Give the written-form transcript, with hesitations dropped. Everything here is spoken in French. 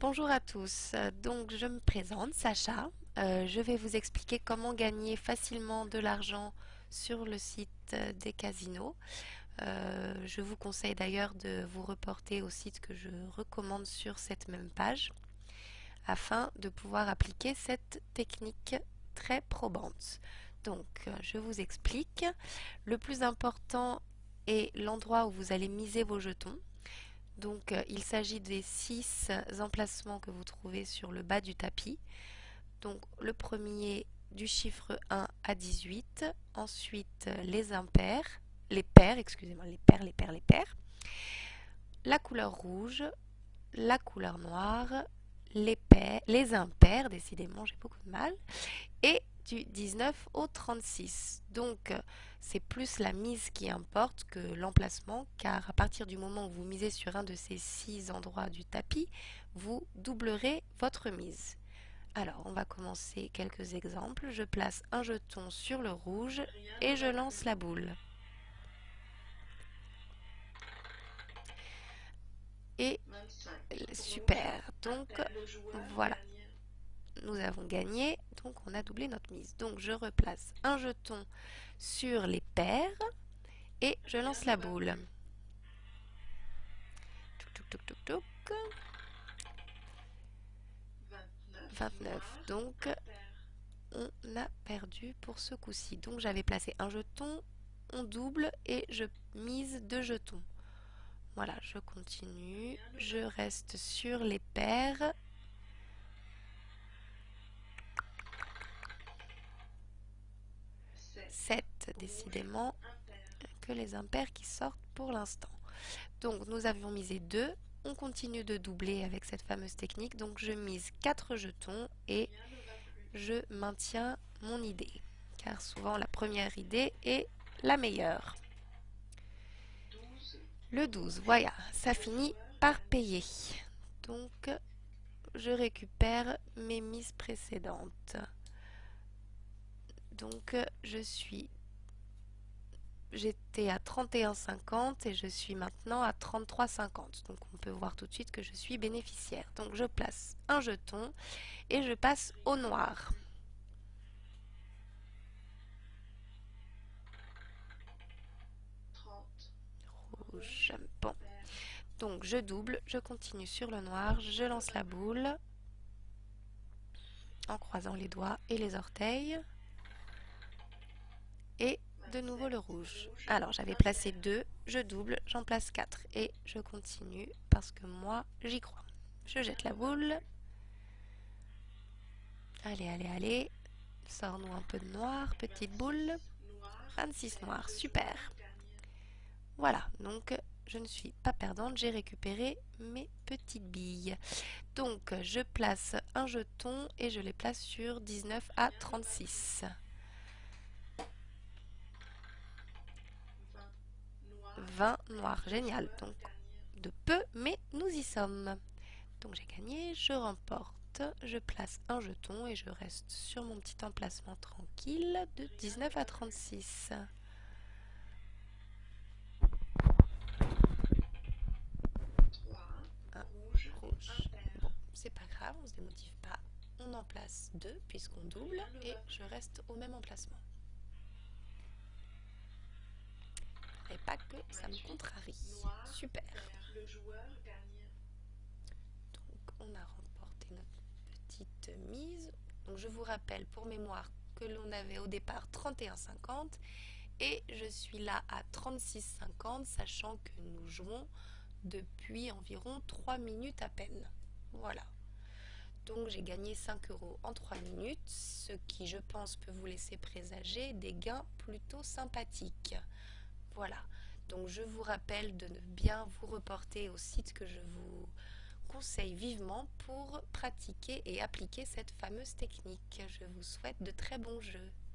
Bonjour à tous, donc je me présente, Sacha. Je vais vous expliquer comment gagner facilement de l'argent sur le site des casinos. Je vous conseille d'ailleurs de vous reporter au site que je recommande sur cette même page afin de pouvoir appliquer cette technique très probante. Donc, je vous explique. Le plus important est l'endroit où vous allez miser vos jetons. Donc il s'agit des 6 emplacements que vous trouvez sur le bas du tapis. Donc le premier du chiffre 1 à 18, ensuite les impairs, les paires, excusez-moi, les paires, la couleur rouge, la couleur noire, les paires, les impairs, décidément j'ai beaucoup de mal, et du 19 au 36. Donc c'est plus la mise qui importe que l'emplacement, car à partir du moment où vous misez sur un de ces 6 endroits du tapis, vous doublerez votre mise. Alors on va commencer quelques exemples. Je place un jeton sur le rouge et je lance la boule. Et super, donc voilà, nous avons gagné, donc on a doublé notre mise. Donc je replace un jeton sur les paires et je lance la boule. Touc, touc, touc, touc, touc. 29. Donc on a perdu pour ce coup-ci. Donc j'avais placé un jeton, on double et je mise 2 jetons. Voilà, je continue, je reste sur les paires. Sept, décidément que les impairs qui sortent pour l'instant. Donc nous avions misé 2, on continue de doubler avec cette fameuse technique, donc je mise 4 jetons et je maintiens mon idée, car souvent la première idée est la meilleure. Le 12, voilà, ça finit par payer. Donc je récupère mes mises précédentes. Donc j'étais à 31,50 et je suis maintenant à 33,50. Donc on peut voir tout de suite que je suis bénéficiaire. Donc je place un jeton et je passe au noir. Rouge. Bon. Donc je double, je continue sur le noir, je lance la boule en croisant les doigts et les orteils. Et de nouveau le rouge. Alors j'avais placé 2, je double, j'en place 4 et je continue parce que moi j'y crois. Je jette la boule. Allez, allez, allez. Sors-nous un peu de noir, petite boule. 26 noirs, super. Voilà, donc je ne suis pas perdante, j'ai récupéré mes petites billes. Donc je place un jeton et je les place sur 19 à 36. 20 noirs, génial. Donc de peu, mais nous y sommes. Donc j'ai gagné, je remporte, je place un jeton et je reste sur mon petit emplacement tranquille de 19 à 36. Un rouge. Bon, c'est pas grave, on se démotive pas. On en place 2 puisqu'on double et je reste au même emplacement. Et pas que ça me contrarie. Super. Donc on a remporté notre petite mise. Donc je vous rappelle pour mémoire que l'on avait au départ 31,50 et je suis là à 36,50 sachant que nous jouons depuis environ 3 minutes à peine. Voilà. Donc j'ai gagné 5 € en 3 minutes, ce qui je pense peut vous laisser présager des gains plutôt sympathiques. Voilà, donc je vous rappelle de bien vous reporter au site que je vous conseille vivement pour pratiquer et appliquer cette fameuse technique. Je vous souhaite de très bons jeux.